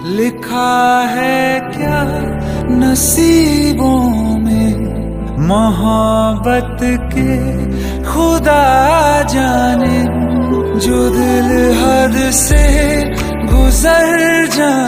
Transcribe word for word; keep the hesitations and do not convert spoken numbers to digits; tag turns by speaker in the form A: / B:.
A: लिखा है क्या नसीबों में मोहब्बत के खुदा जाने, जो दिल हद से गुजर जा